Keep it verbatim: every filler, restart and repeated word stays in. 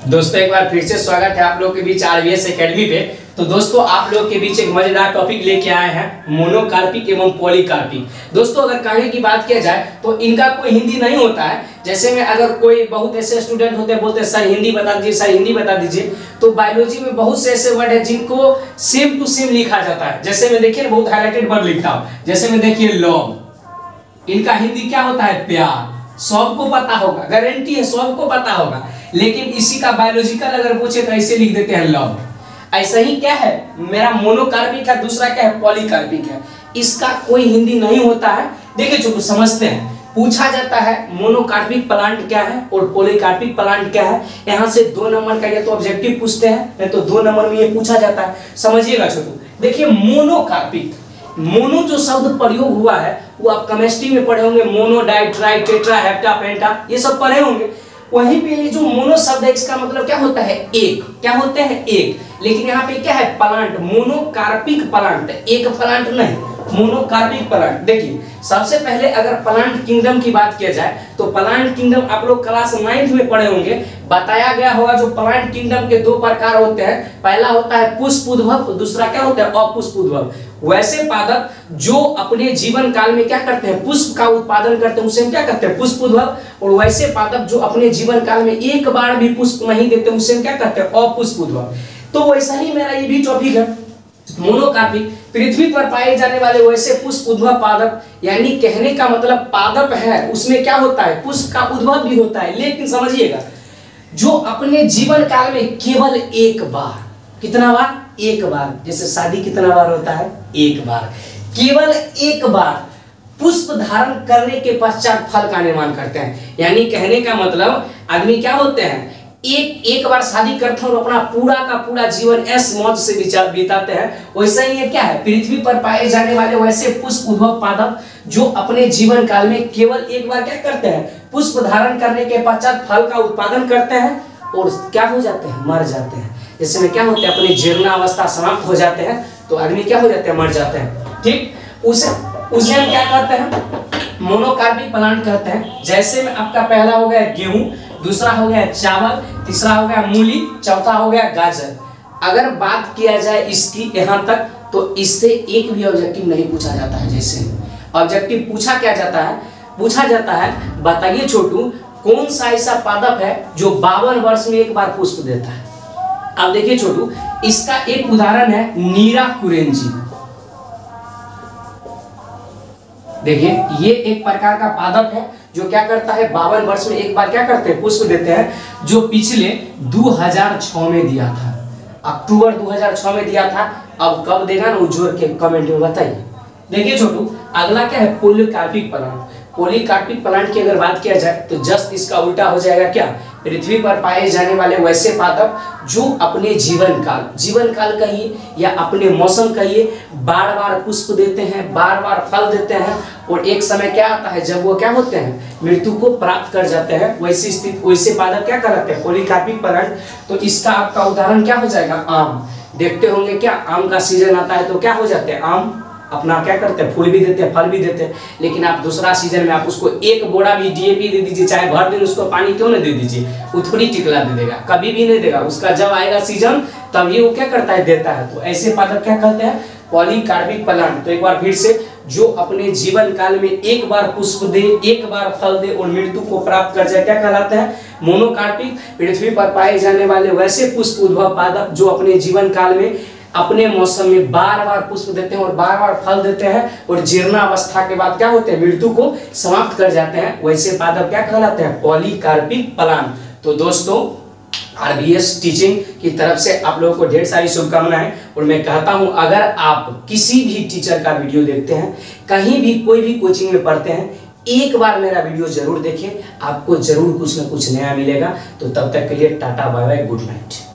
दोस्तों एक बार फिर से स्वागत है आप लोगों के बीच आरबीएस एकेडमी पे। तो दोस्तों आप लोगों के बीच एक मजेदार टॉपिक लेके आए हैं मोनोकार्पिक एवं पॉलीकार्पिक। दोस्तों अगर कहानी की बात किया जाए तो इनका कोई हिंदी नहीं होता है। जैसे में अगर कोई बहुत ऐसे स्टूडेंट होते हैं बोलते हैं सर हिंदी बता दीजिए सर हिंदी बता दीजिए, तो बायोलॉजी में बहुत से ऐसे वर्ड है जिनको सेम टू सेम लिखा जाता है। जैसे में देखिए बहुत हाईलाइटेड वर्ड लिखता हूँ, जैसे में देखिए लव, इनका हिंदी क्या होता है प्यार। सबको पता होगा, गारंटी है सबको पता होगा, लेकिन इसी का बायोलॉजिकल अगर पूछे तो ऐसे लिख देते हैं लव। ऐसा ही क्या है मेरा मोनोकार्पिक है, दूसरा क्या है पॉलीकार्पिक है। इसका कोई हिंदी नहीं होता है। देखिए जो समझते हैं, पूछा जाता है मोनोकार्पिक प्लांट क्या है और पॉलीकार्पिक प्लांट क्या है। यहाँ से दो नंबर का ये तो ऑब्जेक्टिव पूछते हैं, नहीं तो दो नंबर में ये पूछा जाता है। समझिएगा छोटू, देखिए मोनोकार्पिक, मोनो जो शब्द प्रयोग हुआ है वो आप केमिस्ट्री में पढ़े होंगे, mono di tri tetra hepta penta ये सब पढ़े होंगे। वहीं पे ये जो मोनो शब्द है इसका मतलब क्या होता है एक, क्या होते हैं एक। लेकिन यहाँ पे क्या है प्लांट, मोनोकार्पिक प्लांट, एक प्लांट नहीं मोनोकार्पिक प्लांट। देखिए सबसे पहले अगर प्लांट किंगडम की बात किया जाए तो प्लांट किंगडम आप लोग क्लास नाइन्थ में पढ़े होंगे, बताया गया होगा जो प्लांट किंगडम के दो प्रकार होते हैं। पहला होता है पुष्प उद्भव, दूसरा क्या होता है अपुष्प उद्भव। वैसे पादप जो अपने जीवन काल में क्या करते हैं पुष्प का उत्पादन करते हैं उसे हम क्या करते हैं पुष्प उद्भव, और वैसे पादप जो अपने जीवन काल में एक बार भी पुष्प नहीं देते उसे हम क्या करते हैं अपुष्प उद्भव। तो वैसा ही मेरा ये भी टॉपिक है मोनोकार्पिक, पृथ्वी पर पाए जाने वाले वैसे पुष्प उद्भव पादप, यानी कहने का मतलब पादप है उसमें क्या होता है पुष्प का उद्भव भी होता है। लेकिन समझिएगा जो अपने जीवन काल में केवल एक बार, कितना बार एक बार, जैसे शादी कितना बार होता है एक बार, केवल एक बार पुष्प धारण करने के पश्चात फल का निर्माण करते हैं। यानी कहने का मतलब आदमी क्या होते हैं एक एक बार शादी करते हैं और अपना पूरा का पूरा जीवन ऐश मौज से विचार बिताते हैं। वैसा ही ये क्या है पृथ्वी पर पाए जाने वाले वैसे पुष्प उद्भव पादप जो अपने जीवन काल में केवल एक बार क्या करते हैं पुष्प धारण करने के पश्चात फल का उत्पादन करते हैं और क्या हो जाते हैं मर जाते हैं। जैसे में क्या होते हैं अपनी जीर्णावस्था समाप्त हो जाते हैं तो आदमी क्या हो जाते हैं मर जाते हैं। ठीक, उसे उसे हम क्या कहते हैं मोनोकार्पिक प्लांट कहते हैं। जैसे में आपका पहला हो गया गेहूं, दूसरा हो गया चावल, तीसरा हो गया मूली, चौथा हो गया गाजर। अगर बात किया जाए इसकी यहाँ तक तो इससे एक भी ऑब्जेक्टिव नहीं पूछा जाता है। जैसे ऑब्जेक्टिव पूछा क्या जाता है, पूछा जाता है बताइए छोटू कौन सा ऐसा पादप है जो बावन वर्ष में एक बार पुष्प देता है। अब देखिए छोटू इसका एक उदाहरण है नीरा कुरेंजी। देखिए ये एक प्रकार का पादप है जो क्या करता है बावन वर्ष में एक बार क्या करते हैं पुष्प देते हैं, जो पिछले दो हज़ार छह में दिया था, अक्टूबर दो हज़ार छह में दिया था। अब कब देगा ना जोड़ के कमेंट में बताइए। देखिए छोटू अगला क्या है पॉलीकार्पिक प्लांट। पॉलीकार्पिक प्लांट की अगर बात किया जाए तो जस्ट इसका उल्टा हो जाएगा क्या पृथ्वी पर पाए जाने वाले वैसे पादप जो अपने जीवन काल जीवन काल कहिए या अपने मौसम कहिए बार बार पुष्प देते हैं, बार बार फल देते हैं, और एक समय क्या आता है जब वो क्या होते हैं मृत्यु को प्राप्त कर जाते हैं। वैसी स्थिति वैसे पादप क्या कहलाते हैं पॉलीकार्पिक प्लांट। तो इसका आपका उदाहरण क्या हो जाएगा आम। देखते होंगे क्या आम का सीजन आता है तो क्या हो जाते हैं आम अपना क्या करते हैं फूल भी देते हैं फल भी देते हैं। लेकिन आप दूसरा सीजन में आप उसको एक बोरा भी डीएपी दे दीजिए, चाहे भर दिन उसको पानी क्यों नहीं दे दीजिए, वो थोड़ी टिकला दे देगा, कभी भी नहीं देगा। उसका जब आएगा सीजन तभी वो क्या करता है देता है। तो ऐसे पादप क्या कहते हैं पॉलीकार्पिक प्लांट। तो एक बार फिर से जो अपने जीवन काल में एक बार पुष्प दे, एक बार फल दे और मृत्यु को प्राप्त कर जाए क्या कहलाता है मोनोकार्पिक। पृथ्वी पर पाए जाने वाले वैसे पुष्प उद्भव पादप जो अपने जीवन काल में अपने मौसम में बार बार पुष्प देते हैं और बार बार फल देते हैं और जीर्णावस्था के बाद क्या होते हैं मृत्यु को समाप्त कर जाते हैं, वैसे पादप क्या कहलाते हैं पॉलीकार्पिक प्लांट। तो दोस्तों आरबीएस टीचिंग की तरफ से आप लोगों को ढेर सारी शुभकामनाएं, और मैं कहता हूं अगर आप किसी भी टीचर का वीडियो देखते हैं, कहीं भी कोई भी कोचिंग में पढ़ते हैं, एक बार मेरा वीडियो जरूर देखें, आपको जरूर कुछ ना कुछ नया मिलेगा। तो तब तक के लिए tata bye bye good night.